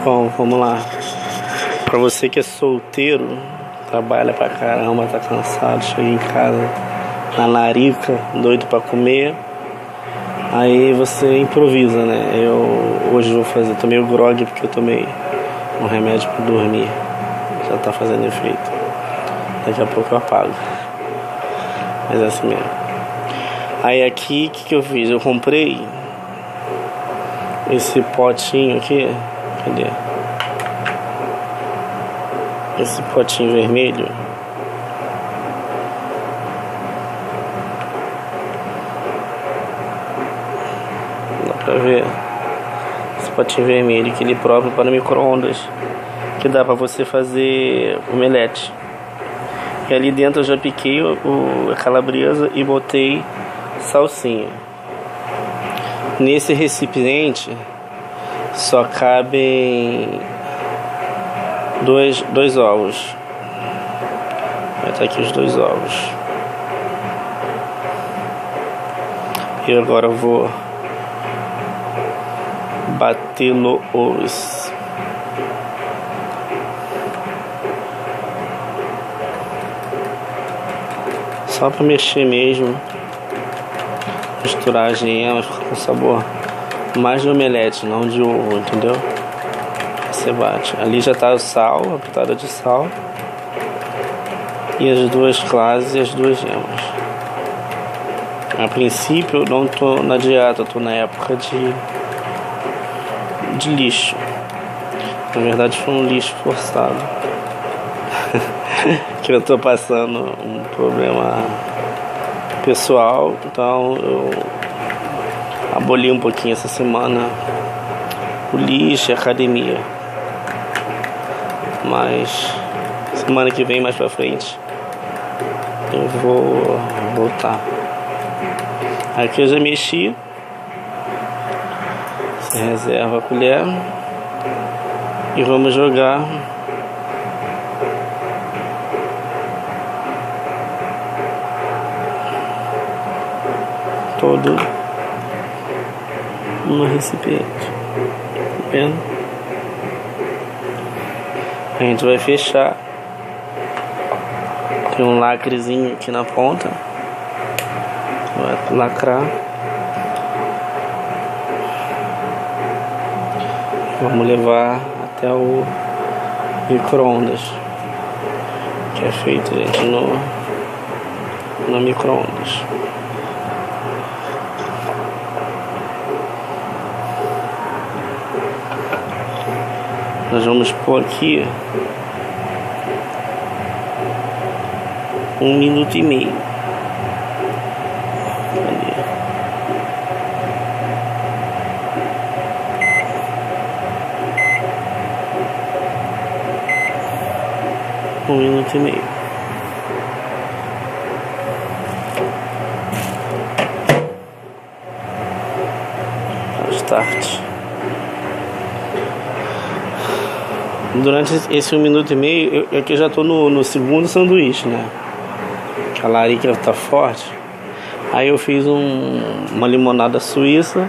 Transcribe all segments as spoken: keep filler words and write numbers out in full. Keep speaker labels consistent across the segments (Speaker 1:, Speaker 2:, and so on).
Speaker 1: Bom, vamos lá. Pra você que é solteiro, trabalha pra caramba, tá cansado, chega em casa na larica, doido pra comer, aí você improvisa, né? Eu hoje vou fazer, tomei o grog porque eu tomei um remédio pra dormir, já tá fazendo efeito. Daqui a pouco eu apago, mas é assim mesmo. Aí aqui, o que que eu fiz? Eu comprei esse potinho aqui, cadê? Esse potinho vermelho. Dá pra ver? Esse potinho vermelho, que ele próprio para micro-ondas, que dá pra você fazer omelete. E ali dentro eu já piquei o, o, a calabresa e botei salsinha. Nesse recipiente só cabem dois, dois ovos. Vai estar aqui os dois ovos. E agora eu vou batê-los. Só para mexer mesmo. Misturar a gema, fica com sabor mais de omelete, não de ovo, entendeu? Você bate. Ali já tá o sal, a pitada de sal. E as duas claras e as duas gemas. A princípio eu não tô na dieta, eu tô na época de de lixo. Na verdade foi um lixo forçado. Que eu tô passando um problema pessoal, então eu aboli um pouquinho essa semana o lixo e a academia. Mas semana que vem, mais pra frente, eu vou voltar. Aqui eu já mexi. Você reserva a colher e vamos jogar todo no recipiente. Tá vendo? A gente vai fechar. Tem um lacrezinho aqui na ponta. Vai lacrar. Vamos levar até o micro-ondas, que é feito, gente, no, no micro-ondas. Nós vamos pôr aqui um minuto e meio. Cadê? Um minuto e meio. Start. Durante esse um minuto e meio, eu aqui já tô no, no segundo sanduíche, né? A larica tá forte. Aí eu fiz um, uma limonada suíça.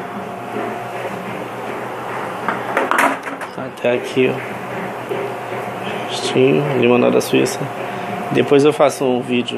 Speaker 1: Até aqui, ó. Limonada suíça. Depois eu faço um vídeo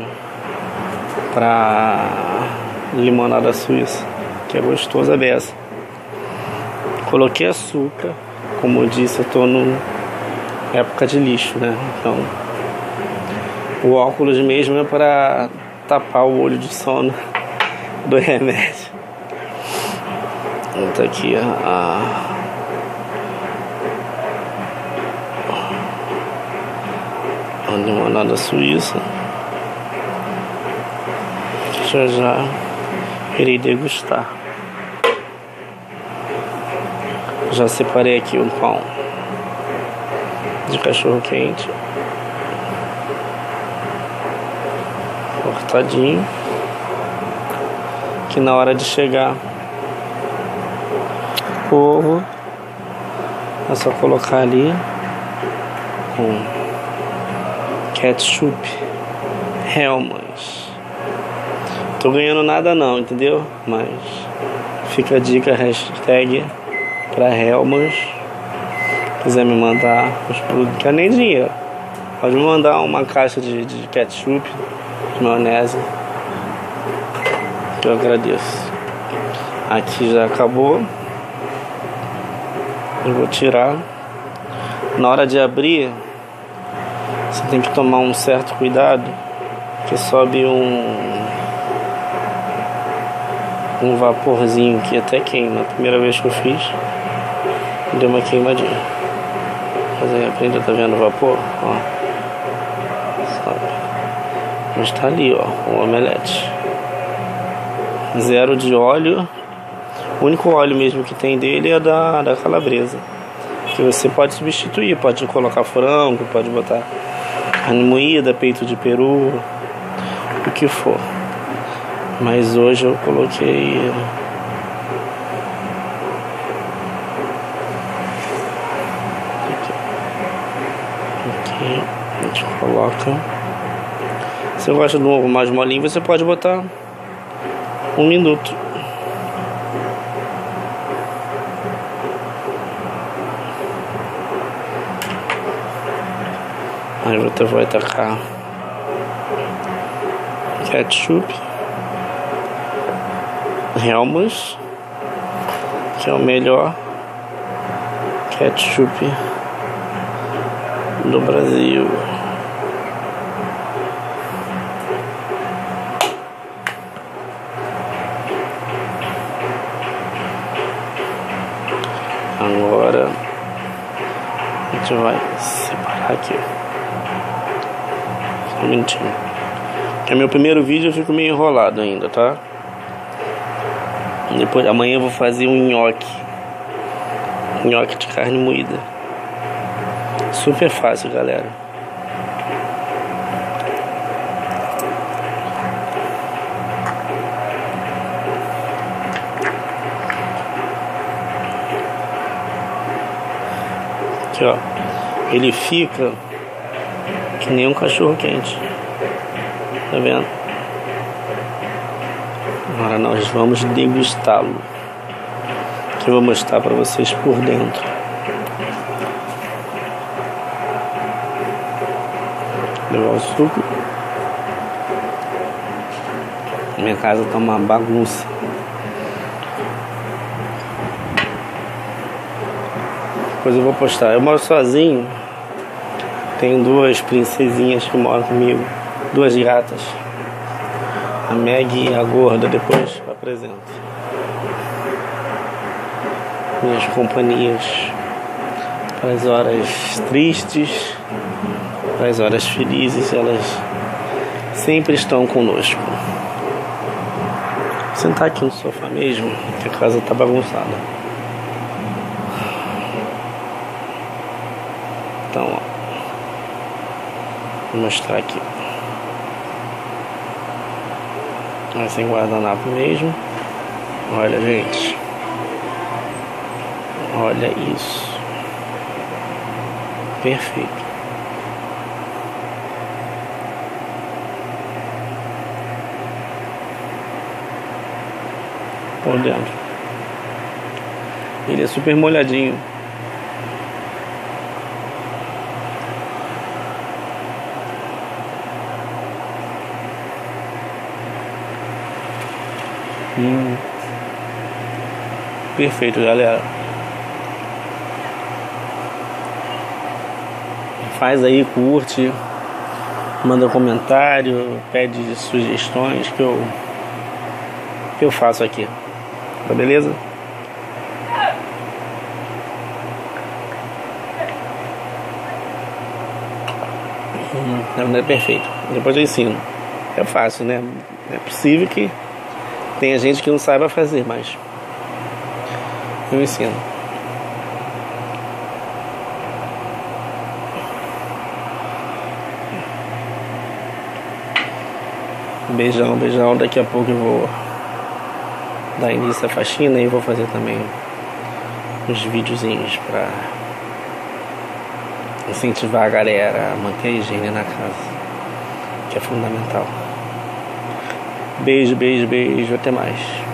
Speaker 1: pra limonada suíça, que é gostosa dessa. Coloquei açúcar. Como eu disse, eu tô no época de lixo, né? Então o óculos mesmo é para tapar o olho de sono do remédio. Então aqui a a limonada suíça. Já já irei degustar. Já separei aqui um pão de cachorro quente, cortadinho, que na hora de chegar o ovo é só colocar ali com ketchup Hellmann's. Tô ganhando nada não, entendeu? Mas fica a dica, hashtag pra Hellmann's. quiser me mandar os produtos, não quer nem dinheiro, pode me mandar uma caixa de, de ketchup, de maionese, que eu agradeço. Aqui já acabou. Eu vou tirar. Na hora de abrir, você tem que tomar um certo cuidado, que sobe um um vaporzinho que até queima. A primeira vez que eu fiz, deu uma queimadinha. Mas aí aprende, tá vendo o vapor? Ó, sobe. Mas tá ali, ó, o omelete. Zero de óleo. O único óleo mesmo que tem dele é da, da calabresa, que você pode substituir, pode colocar frango, pode botar carne moída, peito de peru, o que for. Mas hoje eu coloquei aqui, aqui a gente coloca. Se você gosta de um ovo mais molinho, você pode botar um minuto. Aí você vai tacar ketchup, Hellmann's, que é o melhor ketchup do Brasil. Agora a gente vai separar aqui. Só um minutinho. É meu primeiro vídeo, eu fico meio enrolado ainda, tá? Depois, amanhã eu vou fazer um nhoque. Nhoque de carne moída. Super fácil, galera. Aqui, ó. Ele fica que nem um cachorro quente. Tá vendo? Agora nós vamos degustá-lo, que eu vou mostrar para vocês por dentro. Levar o suco. Minha casa tá uma bagunça. Depois eu vou postar. Eu moro sozinho. Tenho duas princesinhas que moram comigo, duas gatas. A Meg e a gorda, depois eu apresento. Minhas companhias para as horas tristes, para as horas felizes, elas sempre estão conosco. Vou sentar aqui no sofá mesmo, que a casa tá bagunçada. Então, ó, vou mostrar aqui. Mas sem guardanapo mesmo. Olha, gente. Olha isso. Perfeito. Por dentro. Ele é super molhadinho. Hum. Perfeito, galera. Faz aí, curte, manda comentário, pede sugestões que eu que eu faço aqui. Tá beleza? Hum, não é perfeito. Depois eu ensino. É fácil, né? É possível que tenha gente que não saiba fazer, mas eu ensino. Beijão, beijão. Daqui a pouco eu vou dar início à faxina e vou fazer também uns videozinhos pra incentivar a galera a manter a higiene na casa, que é fundamental. Beijo, beijo, beijo. Até mais.